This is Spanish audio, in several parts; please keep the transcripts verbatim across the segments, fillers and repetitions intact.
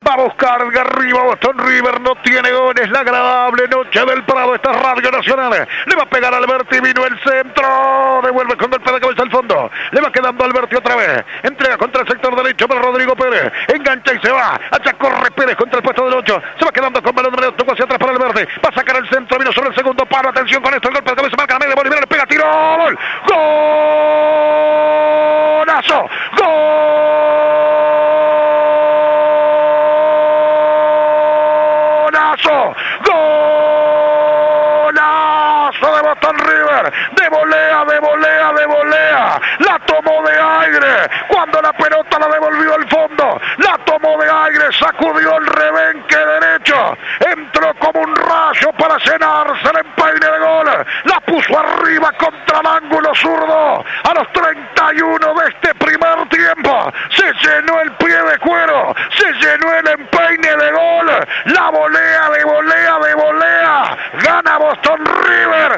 Va a buscar de arriba Boston River, no tiene goles, la agradable noche del Prado, esta es Radio Nacional. Le va a pegar a Alberti, vino el centro, devuelve con golpe de cabeza al fondo. Le va quedando Alberti otra vez, entrega contra el sector derecho para Rodrigo Pérez, engancha y se va, allá corre Pérez contra el puesto del ocho, se va quedando con balón de tocó hacia atrás para Alberti, va a sacar el centro, vino sobre el segundo palo, atención con esto, el golpe de cabeza, marca la media, Bolívar le pega, tiro, gol, golazo, gol. Golazo de Boston River, de volea, de volea, de volea, la tomó de aire, cuando la pelota la devolvió al fondo, la tomó de aire, sacudió el rebenque derecho, entró como un rayo para llenarse el empeine de gol, la puso arriba contra el ángulo zurdo, a los treinta y uno de este primer tiempo, se llenó el pie de cuero, se llenó el empeine de gol, la volea de volea de volea, gana Boston River,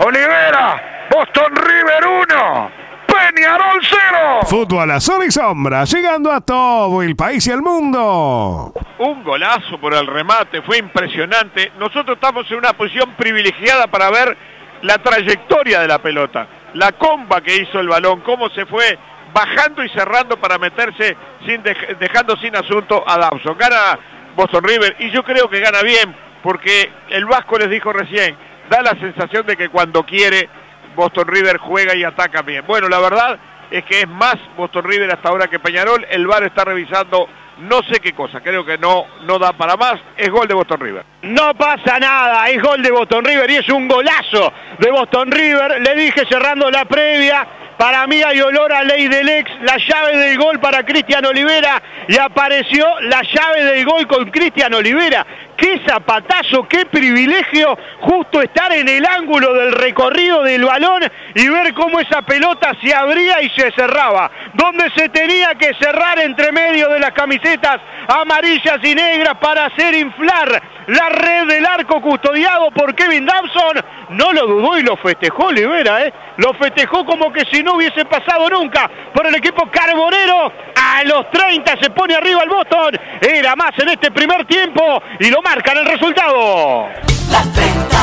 Olivera, Boston River uno, Peñarol cero. Fútbol a sol y sombra, llegando a todo el país y el mundo. Un golazo por el remate, fue impresionante. Nosotros estamos en una posición privilegiada para ver la trayectoria de la pelota, la comba que hizo el balón, cómo se fue bajando y cerrando para meterse, sin dej dejando sin asunto a Dawson. Gana Boston River y yo creo que gana bien, porque el Vasco les dijo recién, da la sensación de que cuando quiere Boston River juega y ataca bien. Bueno, la verdad es que es más Boston River hasta ahora que Peñarol. El V A R está revisando no sé qué cosa, creo que no, no da para más. Es gol de Boston River. No pasa nada, es gol de Boston River y es un golazo de Boston River. Le dije cerrando la previa, para mí hay olor a ley del ex, la llave del gol para Cristian Olivera, y apareció la llave del gol con Cristian Olivera. Qué zapatazo, qué privilegio justo estar en el ángulo del recorrido del balón y ver cómo esa pelota se abría y se cerraba. Donde se tenía que cerrar entre medio de las camisetas amarillas y negras para hacer inflar la red del arco custodiado por Kevin Dawson. No lo dudó y lo festejó Olivera, ¿eh? Lo festejó como que si no hubiese pasado nunca por el equipo carbonero. A los treinta se pone arriba el Boston. Era más en este primer tiempo y lo marcan el resultado. Las treinta.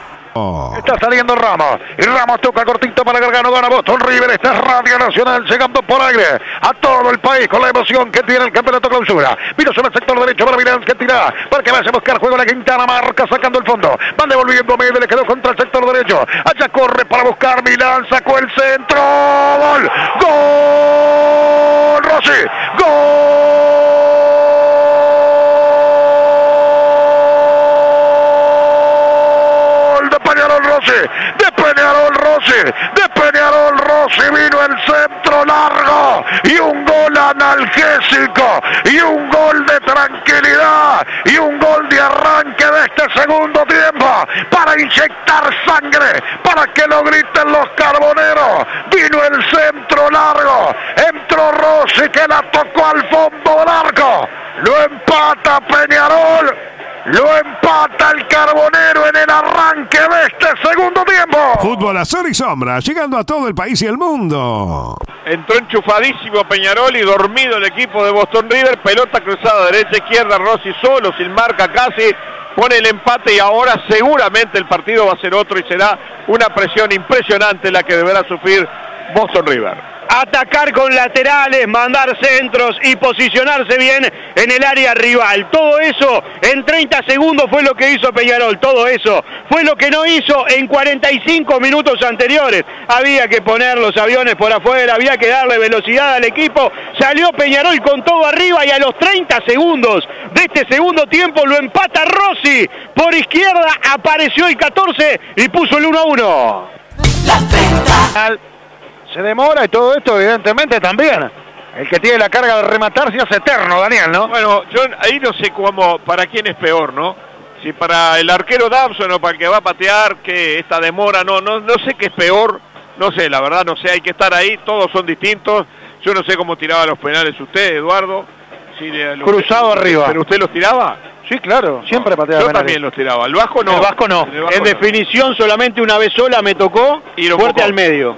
Oh. Está saliendo Ramos, y Ramos toca cortito para Gargano, gana Boston River. Esta es Radio Nacional, llegando por aire a todo el país con la emoción que tiene el campeonato clausura. Vino sobre el sector derecho para Mirán, que tira, para que vaya a buscar juego la Quintana, marca sacando el fondo, van devolviendo medio, le quedó contra el sector derecho, allá corre para buscar Milán, sacó el centro, gol, gol, Rossi, gol. De Peñarol Rossi, de Peñarol Rossi vino el centro largo y un gol analgésico y un gol de tranquilidad y un gol de arranque de este segundo tiempo para inyectar sangre, para que lo griten los carboneros. Vino el centro largo, entró Rossi que la tocó al fondo del arco, lo empata Peñarol. Lo empata el Carbonero en el arranque de este segundo tiempo. Fútbol a sol y sombra, llegando a todo el país y el mundo. Entró enchufadísimo Peñarol y dormido el equipo de Boston River. Pelota cruzada derecha, izquierda, Rossi solo, sin marca casi. Pone el empate y ahora seguramente el partido va a ser otro y será una presión impresionante la que deberá sufrir Boston River. Atacar con laterales, mandar centros y posicionarse bien en el área rival. Todo eso en treinta segundos fue lo que hizo Peñarol. Todo eso fue lo que no hizo en cuarenta y cinco minutos anteriores. Había que poner los aviones por afuera, había que darle velocidad al equipo. Salió Peñarol con todo arriba y a los treinta segundos de este segundo tiempo lo empata Rossi. Por izquierda apareció el catorce y puso el uno a uno. Las treinta. Se demora y todo esto evidentemente también. El que tiene la carga de rematar se hace eterno, Daniel, ¿no? Bueno, yo ahí no sé cómo, para quién es peor, ¿no? Si para el arquero Dawson o para el que va a patear, que esta demora, no, no, no sé qué es peor, no sé, la verdad no sé, hay que estar ahí, todos son distintos. Yo no sé cómo tiraba los penales usted, Eduardo. Si le, lo, Cruzado usted, arriba. ¿Pero usted los tiraba? Sí, claro, siempre pateaba Yo penales. también los tiraba, el Vasco no. El Vasco no. El Vasco en no. definición solamente una vez sola me tocó Y lo fuerte empujó. al medio.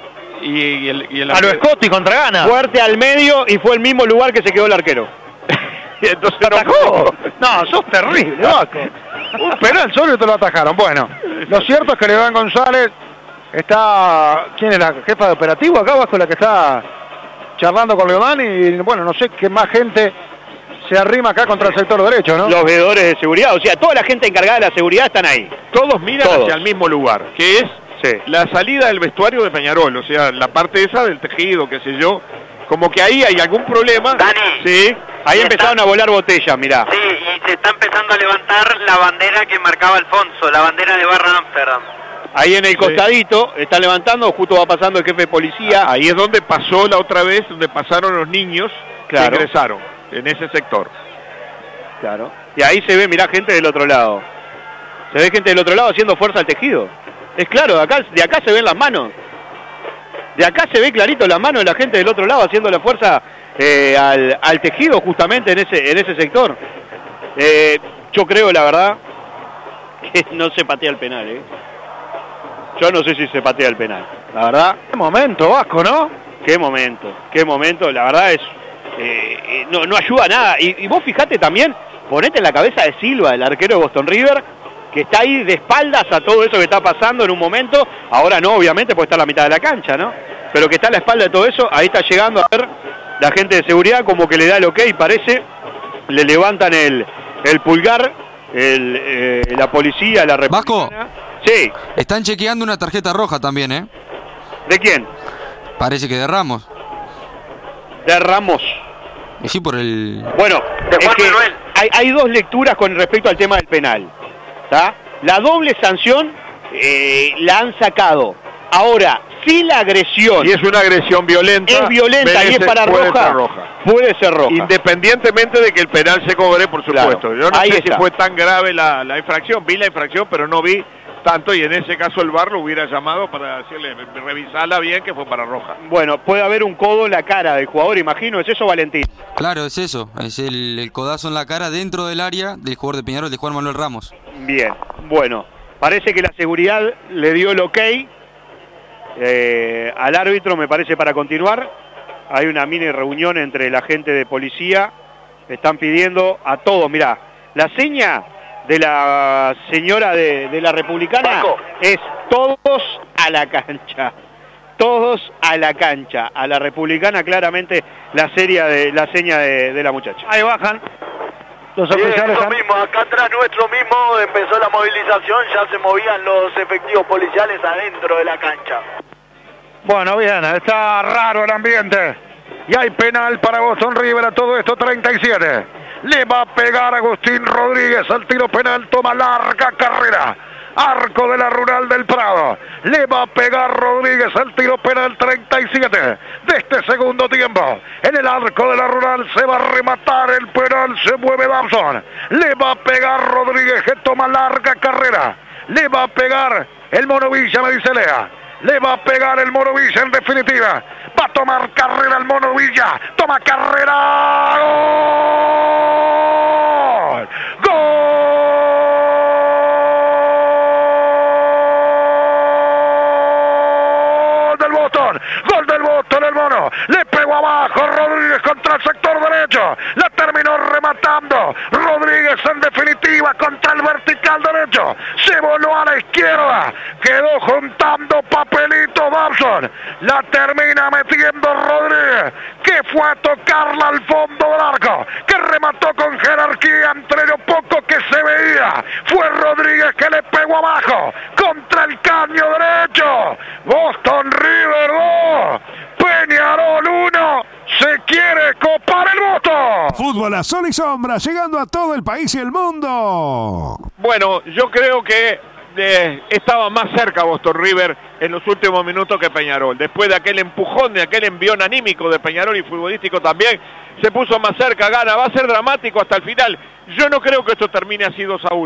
Y, y el, y el A lo arquero- Scotti contra Gana. Fuerte al medio y fue el mismo lugar que se quedó el arquero. Y entonces ¿Lo no atajó? No, sos terrible, Vasco. Un penal solo y te lo atajaron. Bueno, lo cierto es que Levan González está... ¿Quién es la jefa de operativo acá, Vasco? La que está charlando con Leodán y, bueno, no sé qué más gente se arrima acá contra el sector derecho, ¿no? Los veedores de seguridad, o sea, toda la gente encargada de la seguridad están ahí. Todos miran Todos. hacia el mismo lugar, que es Sí. la salida del vestuario de Peñarol, o sea, la parte esa del tejido, qué sé yo, como que ahí hay algún problema. Dani. Sí. Ahí Y empezaron está- a volar botellas, mirá. Sí, y se está empezando a levantar la bandera que marcaba Alfonso, la bandera de Barra Amsterdam. Ahí en el costadito, están levantando, justo va pasando el jefe de policía. Ahí es donde pasó la otra vez, donde pasaron los niños Claro. que ingresaron, en ese sector. Claro. Y ahí se ve, mirá, gente del otro lado. Se ve gente del otro lado haciendo fuerza al tejido. Es claro, de acá, de acá se ven las manos. De acá se ve clarito las manos de la gente del otro lado haciendo la fuerza eh, al, al tejido justamente en ese, en ese sector. Eh, yo creo, la verdad, que no se patea el penal, ¿eh? Yo no sé si se patea el penal. La verdad, Qué momento, Vasco, ¿no? qué momento, qué momento. La verdad es, eh, eh, no, no ayuda a nada. Y, y vos fijate también, ponete en la cabeza de Silva, el arquero de Boston River, que está ahí de espaldas a todo eso que está pasando en un momento. Ahora no, obviamente, porque está en la mitad de la cancha, ¿no? Pero que está a la espalda de todo eso, ahí está llegando a ver la gente de seguridad como que le da el ok, parece, le levantan el, el pulgar, el, eh, la policía, la republicana. Sí, Están chequeando una tarjeta roja también, ¿eh? ¿de quién? Parece que de Ramos. De Ramos. Y sí, por el... Bueno, De es Juan que Manuel. hay, hay dos lecturas con respecto al tema del penal. ¿Tá? La doble sanción eh, la han sacado. Ahora, si la agresión Y es una agresión violenta. es violenta y es merece- para puede roja, ser roja. puede ser roja. Independientemente de que el penal se cobre, por supuesto. Claro. Yo no Ahí sé está. si fue tan grave la, la infracción. Vi la infracción, pero no vi tanto. Y en ese caso el V A R lo hubiera llamado para decirle, revisarla bien, que fue para roja. Bueno, puede haber un codo en la cara del jugador, imagino. ¿Es eso, Valentín? Claro, es eso. Es el, el codazo en la cara dentro del área del jugador de Peñarol, de Juan Manuel Ramos. Bien, bueno. Parece que la seguridad le dio el ok eh, al árbitro, me parece, para continuar. Hay una mini reunión entre la gente de policía. Están pidiendo a todos, mirá, la seña de la señora de, de la Republicana Paco. es todos a la cancha. Todos a la cancha. A la Republicana claramente la, serie de, la seña de, de la muchacha. Ahí bajan los Sí, oficiales. eso han- mismo, acá atrás nuestro mismo empezó la movilización, ya se movían los efectivos policiales adentro de la cancha. Bueno, bien, está raro el ambiente. Y hay penal para Boston River a todo esto, treinta y siete. Le va a pegar Agustín Rodríguez al tiro penal, toma larga carrera. Arco de la Rural del Prado. Le va a pegar Rodríguez al tiro penal, treinta y siete de este segundo tiempo. En el arco de la Rural se va a rematar el penal, se mueve Dabson. Le va a pegar Rodríguez que toma larga carrera. Le va a pegar el Mono Villa, me dice Lea. Le va a pegar el Mono Villa en definitiva. Va a tomar carrera el Mono Villa. Toma carrera. ¡Gol! ¡Gol del Boston! ¡Gol del Boston, el Mono! Le pegó abajo Rodríguez contra el sector derecho. La terminó rematando. Rodríguez en definitiva contra el vertical derecho. Se voló a la izquierda. Quedó juntando papelito Dabson. La termina metiendo Rodríguez, que fue a tocarla al fondo del arco, que remató con jerarquía entre lo poco que se veía. Fue Rodríguez que le pegó abajo contra el caño derecho. Boston River dos, Peñarol uno. Se quiere copar el Boston. Fútbol a sol y sombra, llegando a todo el país y el mundo. Bueno, yo creo que eh, estaba más cerca Boston River en los últimos minutos que Peñarol. Después de aquel empujón, de aquel envión anímico de Peñarol y futbolístico también, se puso más cerca, gana. Va a ser dramático hasta el final. Yo no creo que esto termine así dos a uno.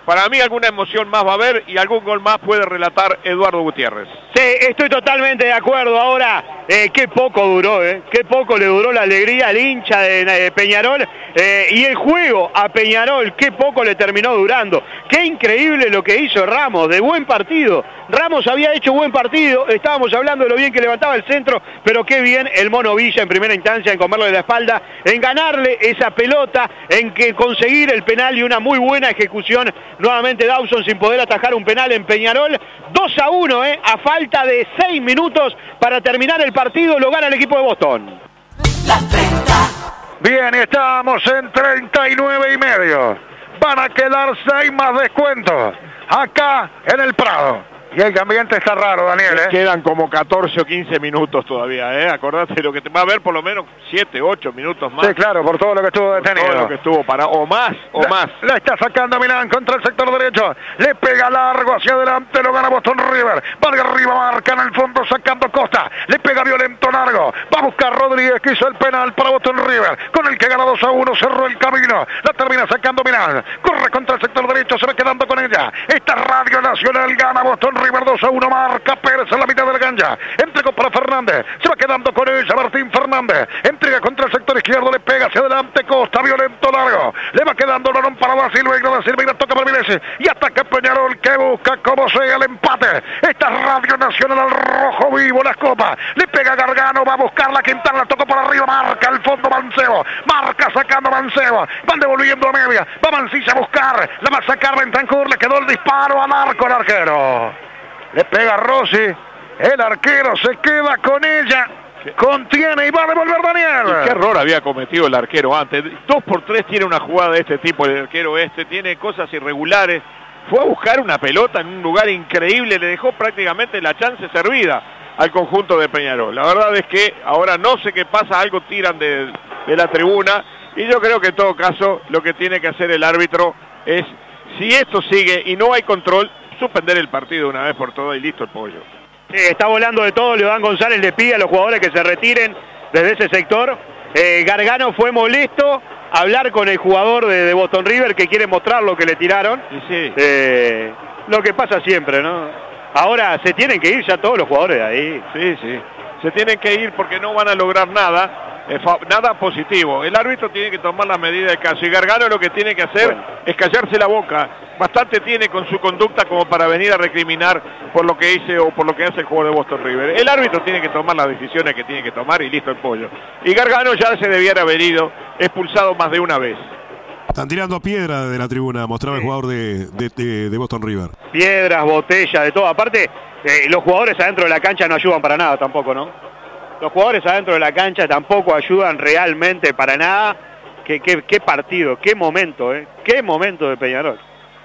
Para mí alguna emoción más va a haber y algún gol más puede relatar Eduardo Gutiérrez. Sí, estoy totalmente de acuerdo. Ahora, eh, qué poco duró, eh. Qué poco le duró la alegría al hincha de, de Peñarol eh, y el juego a Peñarol, qué poco le terminó durando. Qué increíble lo que hizo Ramos, de buen partido. Ramos había hecho buen partido, estábamos hablando de lo bien que levantaba el centro, pero qué bien el Mono Villa en primera instancia en comerle de la espalda, en ganarle esa pelota, en que conseguir el penal y una muy buena ejecución. Nuevamente Dawson sin poder atajar un penal en Peñarol. dos a uno, eh, a falta de seis minutos para terminar el partido, lo gana el equipo de Boston. La treinta. Bien, estamos en treinta y nueve y medio. Van a quedar seis más descuentos acá en el Prado. Y el ambiente está raro, Daniel, ¿eh? Quedan como catorce o quince minutos todavía, ¿eh? Acordate lo que te va a haber por lo menos siete, ocho minutos más. Sí, claro, por todo lo que estuvo detenido. Por todo lo que estuvo para, o más, o la, más. La está sacando Milán contra el sector derecho. Le pega largo hacia adelante, lo gana Boston River. Valga arriba, marca en el fondo, sacando Costa. Le pega violento largo. Va a buscar Rodríguez, que hizo el penal para Boston River. Con el que gana dos a uno, cerró el camino. La termina sacando Milán. Corre contra el sector derecho, se va quedando con ella. Esta Radio Nacional gana Boston River dos a uno, marca Pérez en la mitad de la cancha. Entregó para Fernández. Se va quedando con ella Martín Fernández. Entrega contra el sector izquierdo, le pega hacia adelante Costa, violento largo. Le va quedando Lorón para Da Silveira, Da Silveira toca para Vilés y ataca Peñarol, que busca como sea el empate. Esta Radio Nacional al rojo vivo, las copas. Le pega Gargano, va a buscar la Quintana, la tocó por arriba, marca el fondo Mancebo. Marca sacando Mancebo. Van devolviendo a media. Va Mancilla a buscar. La va a sacar Bentancur, le quedó el disparo al arco el arquero. Le pega Rossi, el arquero se queda con ella, contiene y va a devolver Daniel. ¿Y qué error había cometido el arquero antes? Dos por tres tiene una jugada de este tipo, el arquero este, tiene cosas irregulares. Fue a buscar una pelota en un lugar increíble, le dejó prácticamente la chance servida al conjunto de Peñarol. La verdad es que ahora no sé qué pasa, algo tiran de, de la tribuna y yo creo que en todo caso lo que tiene que hacer el árbitro es, si esto sigue y no hay control, suspender el partido una vez por todas y listo el pollo. Sí, está volando de todo, Leodán González le pide a los jugadores que se retiren desde ese sector. Eh, Gargano fue molesto a hablar con el jugador de, de Boston River que quiere mostrar lo que le tiraron. Sí, sí. Eh, lo que pasa siempre, ¿no? Ahora se tienen que ir ya todos los jugadores de ahí. Sí, sí. Se tienen que ir porque no van a lograr nada. Eh, nada positivo. El árbitro tiene que tomar la medida de caso y Gargano lo que tiene que hacer bueno. es callarse la boca. Bastante tiene con su conducta como para venir a recriminar por lo que hice o por lo que hace el jugador de Boston River. El árbitro tiene que tomar las decisiones que tiene que tomar y listo el pollo. Y Gargano ya se debiera haber ido expulsado más de una vez. Están tirando piedra de la tribuna, mostraba sí. el jugador de, de, de, de Boston River. Piedras, botellas, de todo. Aparte, eh, los jugadores adentro de la cancha no ayudan para nada tampoco, ¿no? Los jugadores adentro de la cancha tampoco ayudan realmente para nada. Qué, qué, qué partido, qué momento, ¿eh? Qué momento de Peñarol.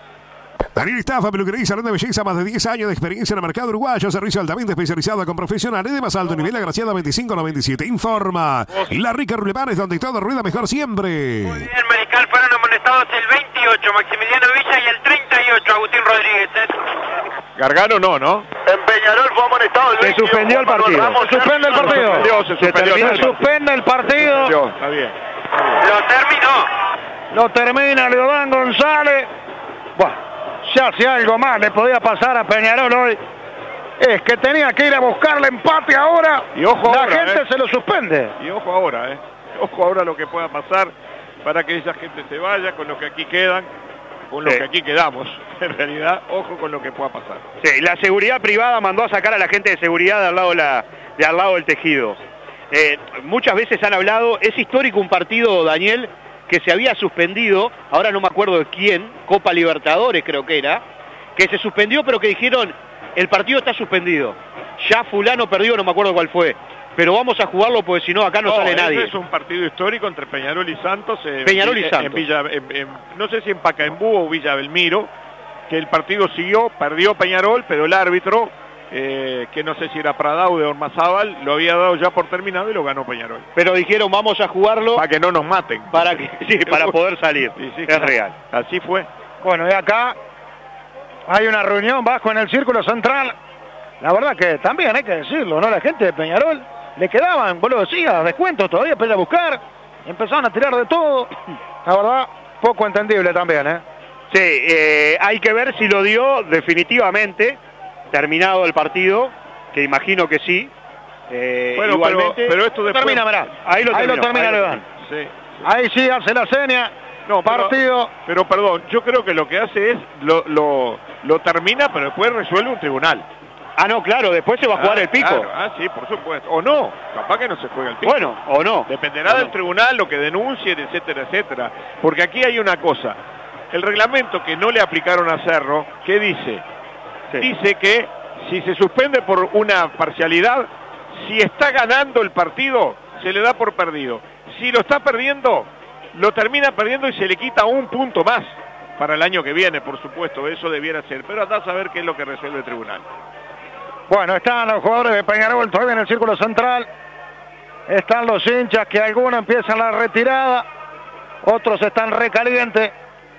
Daniel Estafa, peluquería y salón de belleza, más de diez años de experiencia en el mercado uruguayo, servicio altamente especializado con profesionales de más alto nivel, agraciada veinticinco noventa y siete. Informa La Rica Rulepanes, donde todo rueda mejor siempre. Muy bien, Mariscal, fueron amonestados el veintiocho, Maximiliano Villa, y el treinta y ocho, Agustín Rodríguez. Gargano no, ¿no? En Peñarol fue amonestado el veintiocho. Se suspendió el partido. Ramos, se suspende el partido. Se suspendió, se suspendió. Se, se suspende el partido. Se está bien. Lo terminó. Lo termina Leodán González. Bueno. Ya si algo más le podía pasar a Peñarol hoy, es que tenía que ir a buscar el empate ahora. Y ojo la ahora, gente eh. se lo suspende. Y ojo ahora, eh. Ojo ahora lo que pueda pasar para que esa gente se vaya con los que aquí quedan, con los sí. que aquí quedamos. En realidad, ojo con lo que pueda pasar. Sí, la seguridad privada mandó a sacar a la gente de seguridad de al lado, la, de al lado del tejido. Eh, muchas veces han hablado, es histórico un partido, Daniel, que se había suspendido, ahora no me acuerdo de quién, Copa Libertadores creo que era, que se suspendió pero que dijeron, el partido está suspendido, ya fulano perdió, no me acuerdo cuál fue, pero vamos a jugarlo porque si no acá no, no sale nadie. Es un partido histórico entre Peñarol y Santos, eh, Peñarol y en, Santos. En Villa, en, en, no sé si en Pacaembu o Villa Belmiro, que el partido siguió, perdió Peñarol, pero el árbitro, Eh, que no sé si era Pradau de Ormazábal, lo había dado ya por terminado y lo ganó Peñarol. Pero dijeron vamos a jugarlo para que no nos maten, para que sí, para poder salir. Sí, sí, es claro. real. Así fue. Bueno, y acá hay una reunión bajo en el círculo central. La verdad que también hay que decirlo, ¿no? La gente de Peñarol le quedaban, vos lo decías, descuentos todavía para ir a buscar, empezaron a tirar de todo. La verdad, poco entendible también, ¿eh? Sí, eh, hay que ver si lo dio definitivamente, terminado el partido, que imagino que sí. Eh, bueno, igualmente, pero, pero esto después... termina, mirá, ahí lo ahí terminó, lo termina ahí lo Levan. Sí, sí. Ahí sí hace la seña. No, pero, partido. Pero perdón, yo creo que lo que hace es, lo, lo, lo termina, pero después resuelve un tribunal. Ah, no, claro, después se va a jugar ah, el pico. Claro. Ah, sí, por supuesto. O no, capaz que no se juega el pico. Bueno, o no. Dependerá o del no. tribunal, lo que denuncien, etcétera, etcétera. Porque aquí hay una cosa. El reglamento que no le aplicaron a Cerro, ¿qué dice? Sí. Dice que si se suspende por una parcialidad, si está ganando el partido, se le da por perdido. Si lo está perdiendo, lo termina perdiendo y se le quita un punto más para el año que viene, por supuesto. Eso debiera ser. Pero andá a saber qué es lo que resuelve el tribunal. Bueno, están los jugadores de Peñarol todavía en el círculo central. Están los hinchas que algunos empiezan la retirada. Otros están recalientes.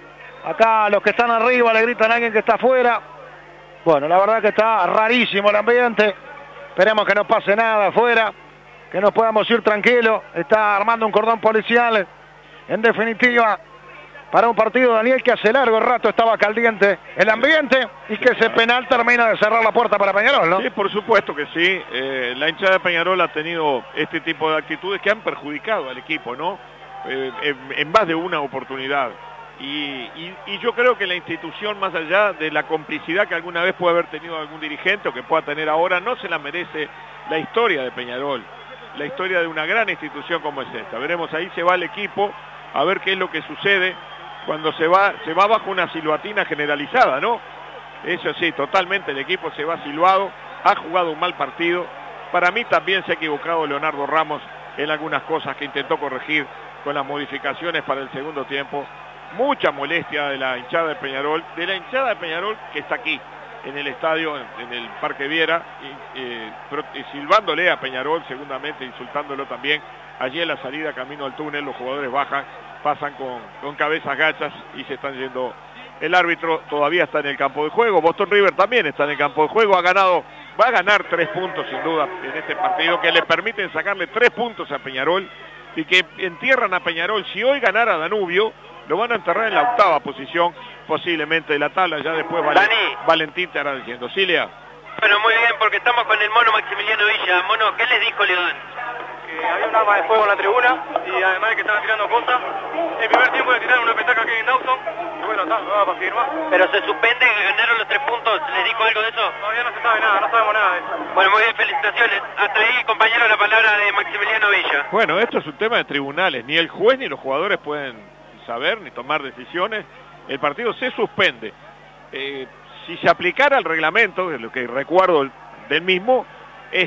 Acá los que están arriba le gritan a alguien que está afuera. Bueno, la verdad que está rarísimo el ambiente. Esperemos que no pase nada afuera, que nos podamos ir tranquilos. Está armando un cordón policial. En definitiva, para un partido, Daniel, que hace largo rato estaba caliente el ambiente y que ese penal termina de cerrar la puerta para Peñarol, ¿no? Sí, por supuesto que sí. Eh, la hinchada de Peñarol ha tenido este tipo de actitudes que han perjudicado al equipo, ¿no? Eh, en, en más de una oportunidad. Y, y, y yo creo que la institución, más allá de la complicidad que alguna vez puede haber tenido algún dirigente o que pueda tener ahora, no se la merece la historia de Peñarol, la historia de una gran institución como es esta. Veremos, ahí se va el equipo, a ver qué es lo que sucede cuando se va, se va bajo una silbatina generalizada, ¿no? Eso sí, totalmente el equipo se va silbado, ha jugado un mal partido. Para mí también se ha equivocado Leonardo Ramos en algunas cosas que intentó corregir con las modificaciones para el segundo tiempo. Mucha molestia de la hinchada de Peñarol, de la hinchada de Peñarol que está aquí, en el estadio, en, en el Parque Viera, y, eh, y silbándole a Peñarol, segundamente insultándolo también. Allí en la salida, camino al túnel, los jugadores bajan, pasan con, con cabezas gachas y se están yendo. El árbitro todavía está en el campo de juego, Boston River también está en el campo de juego, ha ganado, va a ganar tres puntos sin duda en este partido, que le permiten sacarle tres puntos a Peñarol y que entierran a Peñarol. Si hoy ganara Danubio, lo van a enterrar en la octava posición posiblemente de la tabla. Ya después Val Dani. Valentín te hará diciendo. Silvia. Bueno, muy bien, porque estamos con el mono Maximiliano Villa. Mono, ¿qué les dijo León? Que había un arma de fuego en la tribuna y además de que estaban tirando cosas. El primer tiempo le tiraron una petaca aquí en Dawson y bueno, está, no va para seguir más. Pero se suspende, ganaron los tres puntos. ¿Les dijo algo de eso? Todavía no se sabe nada, no sabemos nada de eso. Bueno, muy bien, felicitaciones. Hasta ahí, compañero, la palabra de Maximiliano Villa. Bueno, esto es un tema de tribunales. Ni el juez ni los jugadores pueden saber ni tomar decisiones. El partido se suspende. Eh, si se aplicara el reglamento, de lo que recuerdo del mismo, es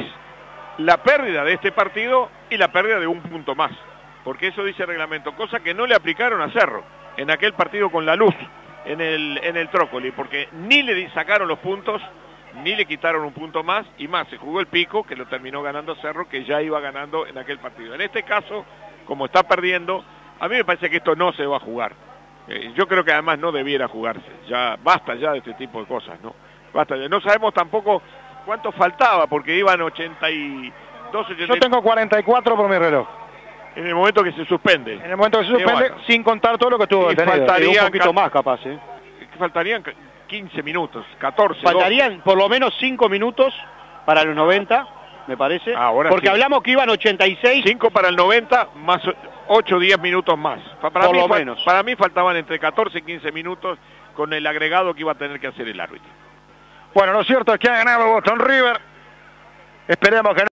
la pérdida de este partido y la pérdida de un punto más, porque eso dice el reglamento, cosa que no le aplicaron a Cerro en aquel partido con la Luz en el, en el Trócoli, porque ni le sacaron los puntos ni le quitaron un punto más, y más, se jugó el pico que lo terminó ganando Cerro, que ya iba ganando en aquel partido. En este caso, como está perdiendo, a mí me parece que esto no se va a jugar. Eh, yo creo que además no debiera jugarse. Ya basta ya de este tipo de cosas, ¿no? Basta ya. No sabemos tampoco cuánto faltaba, porque iban ochenta y dos, ochenta y tres. Yo tengo cuarenta y cuatro por mi reloj. En el momento que se suspende. En el momento que se suspende, bueno, sin contar todo lo que estuvo detenido. Faltarían un poquito más, capaz, ¿eh? Faltarían quince minutos, catorce. Faltarían doce. Por lo menos cinco minutos para los noventa, me parece. Ahora porque sí. Hablamos que iban ochenta y seis. cinco para el noventa, más ocho, diez minutos más. Para por mí, lo menos. Para mí faltaban entre catorce y quince minutos con el agregado que iba a tener que hacer el árbitro. Bueno, lo cierto es que ha ganado Boston River. Esperemos que no.